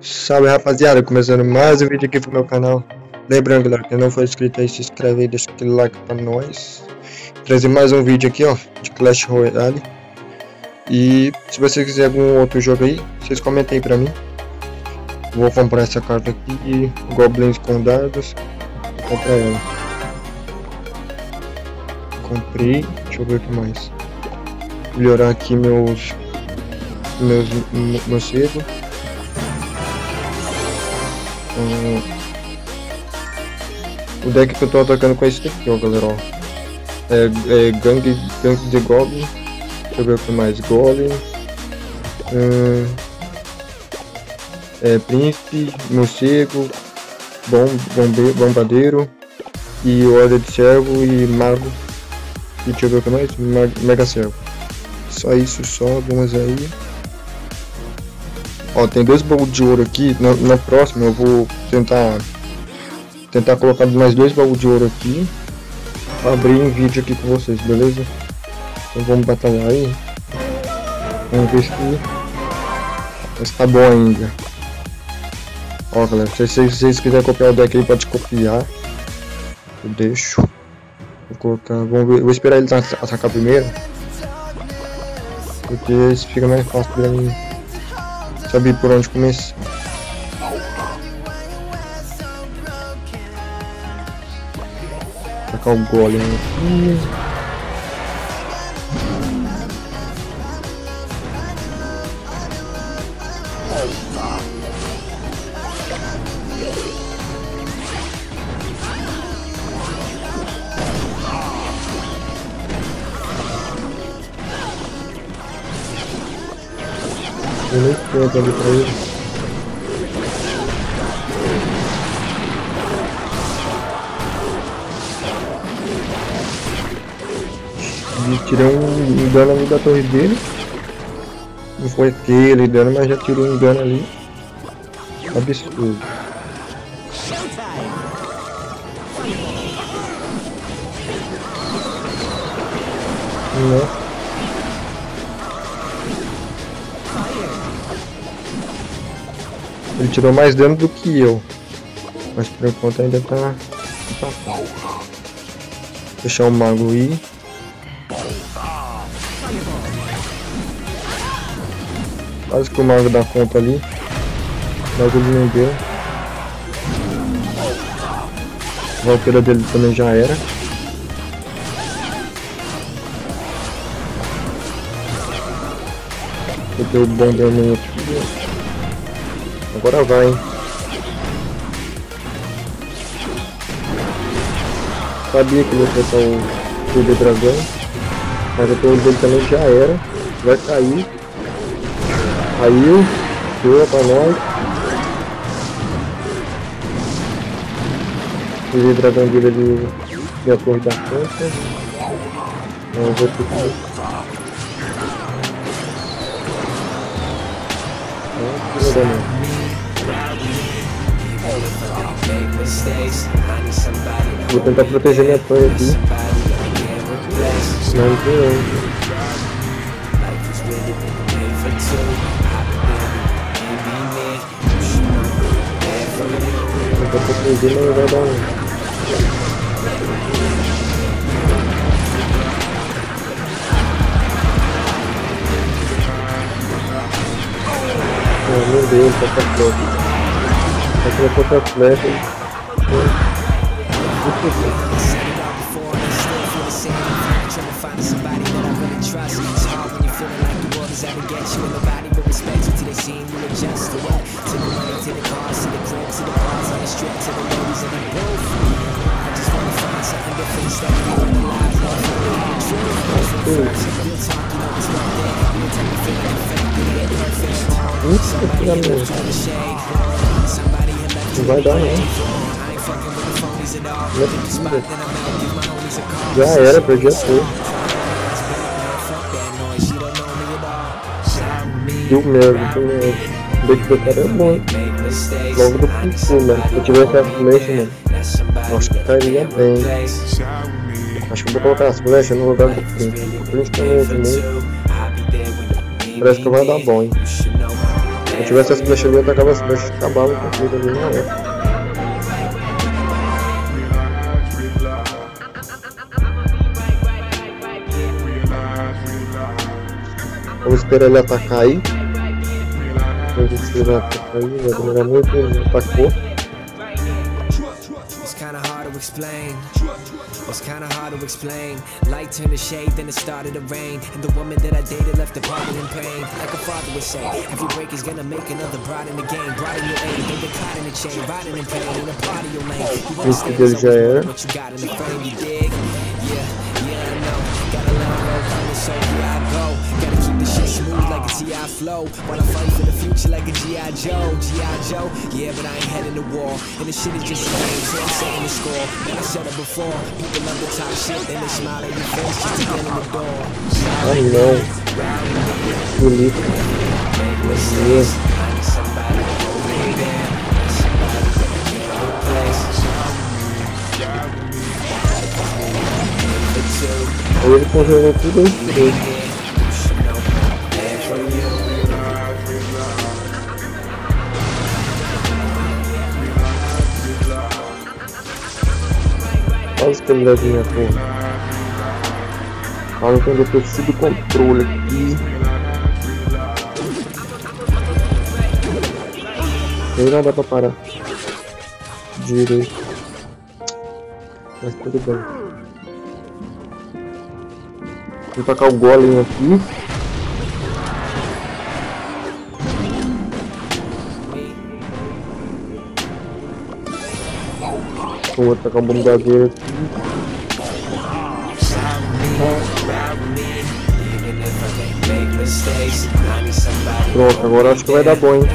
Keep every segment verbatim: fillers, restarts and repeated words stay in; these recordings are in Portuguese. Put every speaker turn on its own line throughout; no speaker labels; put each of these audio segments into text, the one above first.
Salve rapaziada, começando mais um vídeo aqui pro meu canal. Lembrando galera, quem não for inscrito aí, se inscreve aí, deixa aquele like pra nós. Trazer mais um vídeo aqui ó, de Clash Royale. E se você quiser algum outro jogo aí, vocês comentem aí pra mim. Vou comprar essa carta aqui de Goblins com dados. Vou comprar ela. Comprei, deixa eu ver o que mais. Melhorar aqui meus Meus morcegos. Hum, o deck que eu tô atacando com esse aqui, ó, galera, ó. É, é gangue, gangue de Goblin. Deixa eu ver o que mais. Golem. Hum, é príncipe, morcego, bom, bombe, bombadeiro. E ordem de servo e mago. E deixa eu ver o que mais. Mega servo. Só isso, só. Vamos aí. Ó, tem dois baús de ouro aqui. Na, na próxima eu vou tentar tentar colocar mais dois baús de ouro aqui pra abrir um vídeo aqui com vocês, beleza? Então vamos batalhar aí. Vamos ver se, se tá bom ainda. Ó galera, se vocês, se vocês quiserem copiar o deck aí, pode copiar. Eu deixo. Vou colocar. Vamos ver, vou esperar ele atacar primeiro. Porque isso fica mais fácil pra mim saber por onde começar. Tacar o golem aqui. Eu nem tempo ali pra ele. E tirei um, um dano ali da torre dele. Não foi aquele dano, mas já tirei um dano ali. Absurdo. Nossa. Ele tirou mais dano do que eu, mas por enquanto ainda tá empatado. Deixar o mago ir. Quase que o mago dá conta ali. O mago ele não deu. A Valkyria dele também já era. Eu dei o bom dano aqui. Agora vai, hein? Sabia que ele ia acertar o Bebê Dragão, mas a torre dele também já era. Vai cair. Caiu. Boa pra nós. O Bebê Dragão dele ali e a torre da conta. Não vou ficar. Vou tentar proteger minha torre aqui. Não tem. Vou tentar proteger, mas não vai dar um. Oh, meu Deus, tá pra flecha. Aqui eu tô pra flecha. Não vai dar não. Não é possível. Já era, perdi a torre. Deu merda, deu merda. O deck do cara é bom. Logo do futuro, mano. Se eu tivesse a flecha, mano, acho que cairia bem. Acho que eu vou colocar as flechas no lugar do príncipe. O príncipe também, também. Parece que vai dar bom, hein. Se eu tivesse essa flecha ali, eu atacava as flechas e acabava com tudo ali na hora. Vamos esperar ele atacar aí. Vamos ver se ele vai atacar aí, vai demorar muito, ele não atacou.
Explain. It's kinda hard to explain. Light turned to shade, then it started to rain. And the woman that I dated left departed in pain. Like a father would say, every break is gonna make another bride in the game. Bride in your aid, don't get caught in the chain. Riding in pain, in a part of your lane. You understand it's always what you got in the frame, you dig? Yeah, yeah, I know. Gotta let it roll, coming, so here I go. Gotta keep the shit smooth like a T I flow. While I fight for the future like a G I Joe. G I Joe, yeah, but I ain't heading to war. And the shit is just a game, so I'm setting the score. And I said it before, people love the top shit, then they smile at your face just to get in the door.
Oh no. Bonito. Yes. Aí ele congelou tudo aí. Quase que ele leva minha porra. Olha quando eu preciso do controle aqui. Aí não dá pra parar. Direito. Mas tudo bem. Vou tacar o golem aqui. Vou tacar o bombardeiro aqui. Pronto, agora acho que vai dar bom, hein?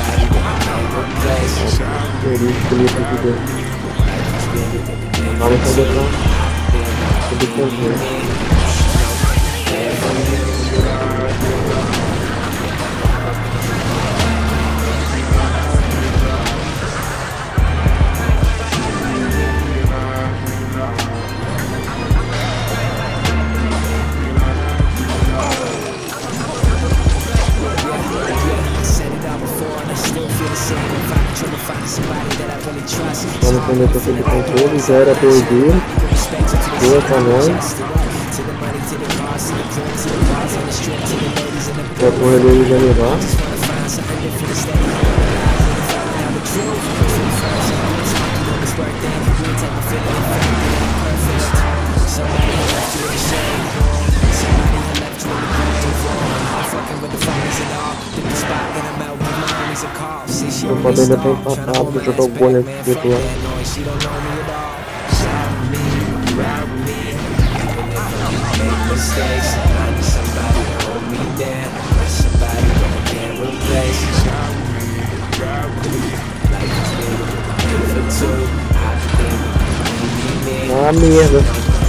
Vamos fazer pra tudo controle. Vamos prender para todo o controle, zero a perder, boa pra nós. A torre dele vai levar. Eu posso ainda ter empatado, vou jogar o golem aqui do outro lado. Ah, merda.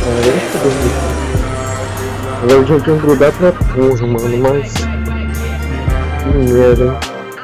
Eu já tinha grudado pra porra, mano, mas... Que merda, hein.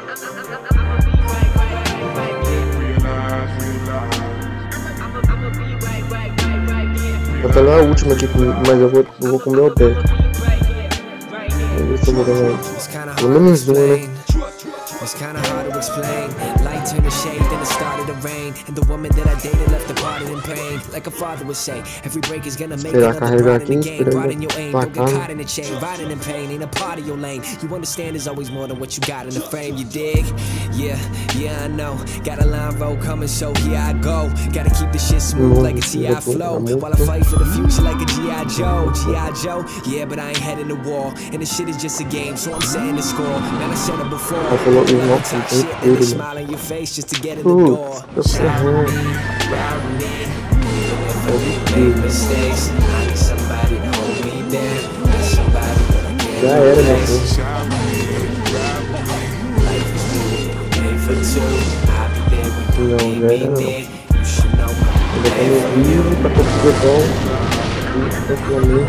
Vou lá a última aqui, mas eu vou, eu vou comer o deck. Vamos ver se eu vou ganhar. Pelo menos um, né? It's kinda hard to explain. Light turned to shade, then it started to rain. And the woman that I dated left departed in pain. Like a father would say, every break is gonna make another bride in the game. Bride in your aim, don't get caught in the chain. Riding in pain, ain't a part of your lane. You understand there's always more than what you got in the frame, you dig? Yeah, yeah, I know. Got a line road coming, so here I go. Gotta keep the shit smooth like a T I flow. While I fight for the future like a G I Joe. G I Joe, yeah, but I ain't heading to war. And this shit is just a game, so I'm setting the score. Man, I said it before. Top shit, and they smile on your face just to get in the door. Shout me, round me, make mistakes. I need somebody to hold me down. Need somebody that I can't replace. Shout me, round me, life is good, made for two. I'll be there when you need me, dig. You should know my name for you.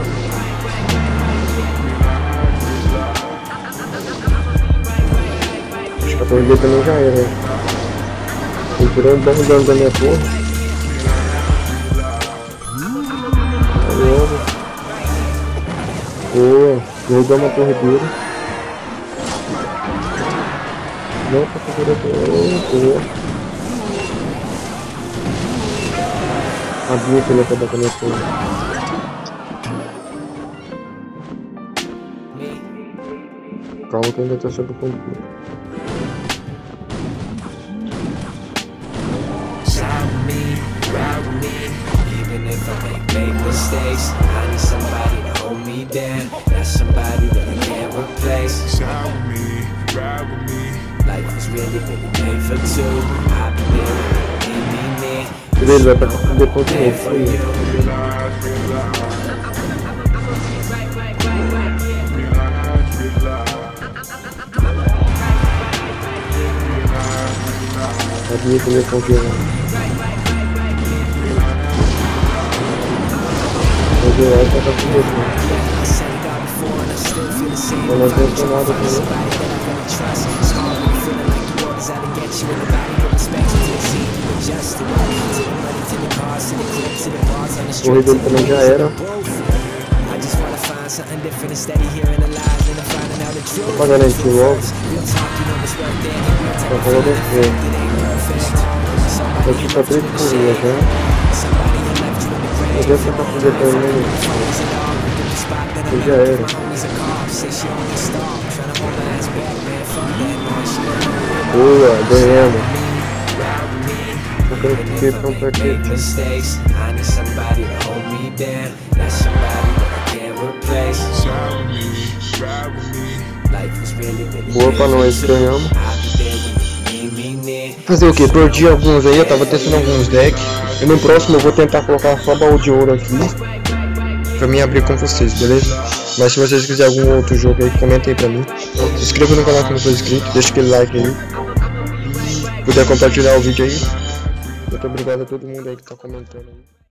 A torre dele também já era, né? Ele tirou um bom dano da minha torre. Boa, derrubou uma torre dele. Não pra segurar tudo. Abrir aquele até da conexão. Calma que ainda tá sob o controle.
Even if I make big mistakes, I need somebody to hold me down. That's somebody that I can't replace. Ride with me, ride with me. Life was really, really made for two. I've been there, in me,
Beleza, vai pra depois de novo. Aí. Sabia que ele ia congelar. Congelar e tacar com medo. Eu não adianta nada com ele. O corredor dele também já era. Vou pagar ele aqui logo. Pra falar do que. Eu tinha pra três corridas já. Eu já sei pra fazer pra ele. Eu já era. Boa, ganhamos. Eu quero que ele compre aqui. Boa pra nós, ganhamos. Fazer o que? Perdi alguns aí, eu tava testando alguns decks. E no próximo eu vou tentar colocar só baú de ouro aqui pra mim abrir com vocês, beleza? Mas se vocês quiserem algum outro jogo aí, comenta aí pra mim. Se inscreva no canal se não for inscrito, deixa aquele like aí. Se puder compartilhar o vídeo aí. Muito obrigado a todo mundo aí que tá comentando aí.